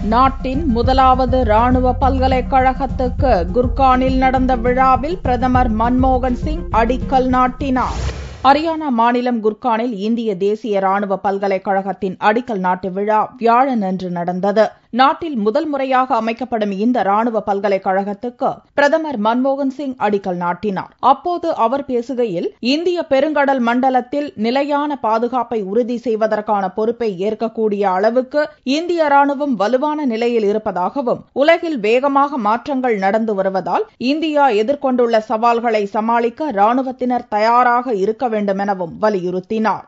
நாட்டின் முதலாவது ராணுவ பல்கலைக்கழகத்துக்கு குர்கானில் நடந்த விழாவில் பிரதமர் மன்மோகன் சிங் அடிக்கல் நாட்டினார். ஹரியானா மாநிலம் குர்கானில் இந்திய தேசிய ராணுவ பல்கலைக்கழகத்தின் அடிக்கல் நாட்டு விழா வியாழனன்று நடந்தது. நாட்டில் முதல் முறையாக அமைக்கப்படும் இந்த ராணுவ பல்கலைக்கழகத்துக்கு பிரதமர் மன்மோகன் சிங் அடிக்கல் நாட்டினார். அப்போது அவர் பேசுகையில், இந்திய பெருங்கடல் மண்டலத்தில் நிலையான பாதுகாப்பை உறுதி செய்வதற்கான பொறுப்பை ஏற்கக்கூடிய அளவுக்கு இந்திய ராணுவம் வலுவான நிலையில் இருப்பதாகவும், உலகில் வேகமாக மாற்றங்கள் நடந்து வருவதால் இந்தியா எதிர்கொண்டுள்ள சவால்களை சமாளிக்க ராணுவத்தினர் தயாராக இருக்க வேண்டும் எனவும் வலியுறுத்தினார்.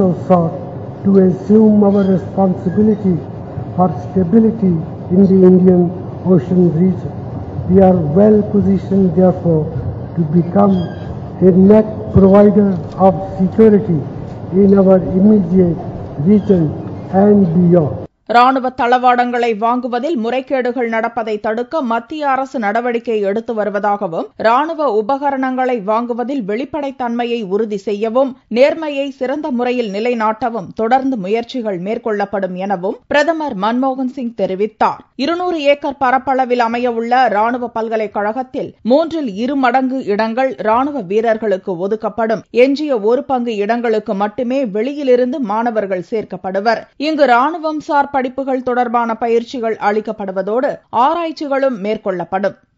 For stability in the Indian Ocean region. We are well positioned, therefore, to become a net provider of security in our immediate region and beyond. ராணுவ தளவாடங்களை வாங்குவதில் முறைகேடுகள் நடப்பதை தடுக்க மத்திய அரசு நடவடிக்கை எடுத்து வருவதாகவும், ராணுவ உபகரணங்களை வாங்குவதில் வெளிப்படைத்தன்மையை உறுதி செய்யவும், நேர்மையை சிறந்த முறையில் நிலைநாட்டவும் தொடர்ந்து முயற்சிகள் மேற்கொள்ளப்படும் எனவும் பிரதமர் மன்மோகன் சிங் தெரிவித்தார். 200 ஏக்கர் பரப்பளவில் அமையவுள்ள ராணுவ பல்கலைக்கழகத்தில் 2 மடங்கு இடங்கள் ராணுவ வீரர்களுக்கு ஒதுக்கப்படும். எஞ்சிய 1 பங்கு இடங்களுக்கு மட்டுமே வெளியிலிருந்து மாணவர்கள் சேர்க்கப்படுவர். இங்கு ராணுவம் சார் படிப்புகள் தொடர்பான பயிற்சிகள் அளிக்கப்படுவதோடு ஆராய்ச்சிகளும் மேற்கொள்ளப்படும்.